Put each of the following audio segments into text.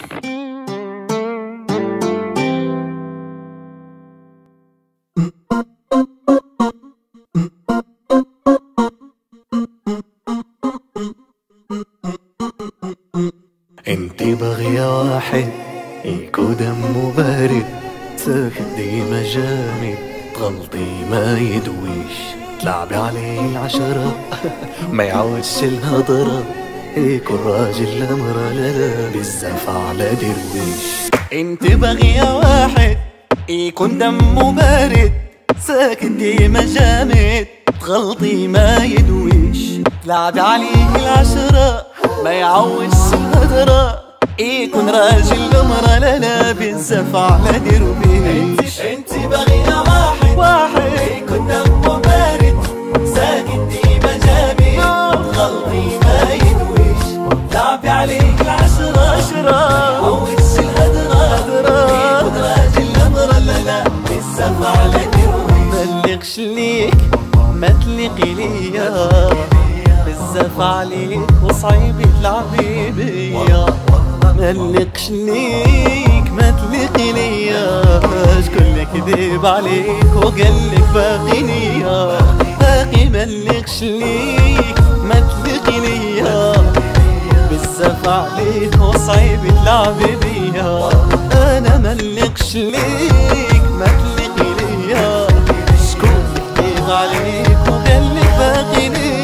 انتي باغية واحد يكون دمه بارد، ساكت ديما جامد، تغلطي ما يدويش، تلعبي عليه العشرة ما يعودش الهضرة، يكون راجل لمرة لا بزاف على درويش. انتي باغية واحد يكون دمه بارد، ساكت ديما جامد، تغلطي ما يدويش، تلعبي عليه العشرة ما يعوش الهدرة، يكون راجل لمرة لا بزاف على درويش. انتي باغية واحد يكون دمه بارد، ساكت ديما جامد، تغلطي ما يدويش، لعبي عليك العشرة ما يعوش الهدرة، يكون راجل لمرة لا بزاف على درويش. ملقش ليك ما تليقي ليا، بزاف عليك وصعيب تلعبي بيا، ملقش ليك ما تليقي ليا، شكون كذب عليك وقالك باقي ليا، باقي ملقش ليك ما تليقي ليا، بزاف عليك وصعيب تلعبي بيا، انا ملقش ليك ما تليقي ليا، شكون كذب عليك وقالك باقي ليا.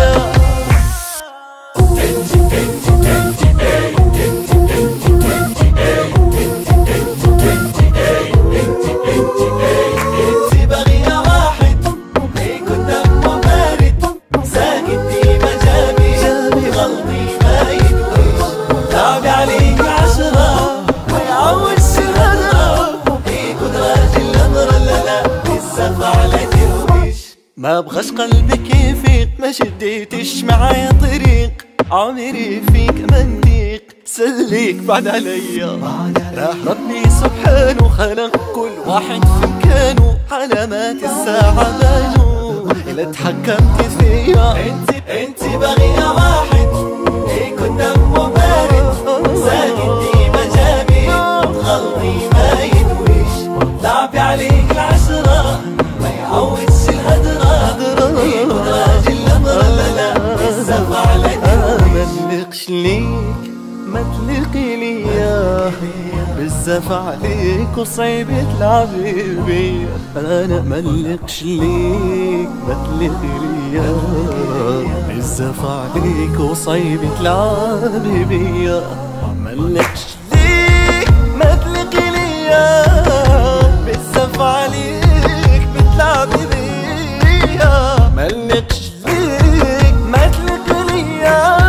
انتي باغية واحد يكون دمه بارد، ساكت ديما جامد، تغلطي ما يدويش، لعبي عليك العشرة ما يعوش الهدرة، يكون راجل لمرة لا بزاف على درويش. ما بغاش قلبك يفيق، ما شديتش معايا طريق، عمري فيك ما نضيق، سليك بعد عليا، راح ربي سبحانه خلق كل واحد في مكانه، علامات الساعة بانوا إلا تحكمت فيا. انتي باغية واحد يكون دمه بارد، ساكت ديما جامد، تغلطي ما يدويش، لعبي عليك العشرة ما يعودش الهدرة، يكون راجل لمرة لا بزاف على درويش. ملقش ليك ما تليقي ليا، بزاف عليك وصعيب تلعبي بيا، انا ملقش ليك ما تليقي ليا، بزاف عليك وصعيب تلعبي بيا، ملقش ليك ما تليقي ليا، بزاف عليك بتلعبي بيا، ملقش ليك ما تليقي ليا،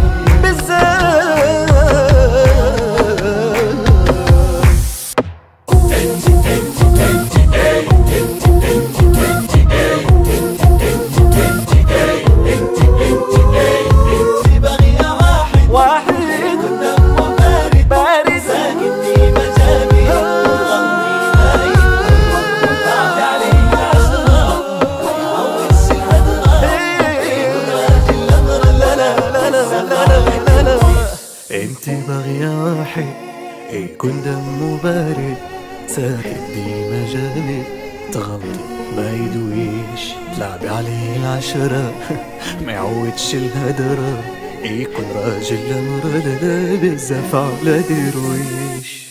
انتي باغية واحد يكون دمه بارد، ساكت ديما جامد، تغلطي ما يدويش، تلعبي عليه العشرة ما يعودش الهدرة، يكون راجل لمرة لا بزاف على درويش.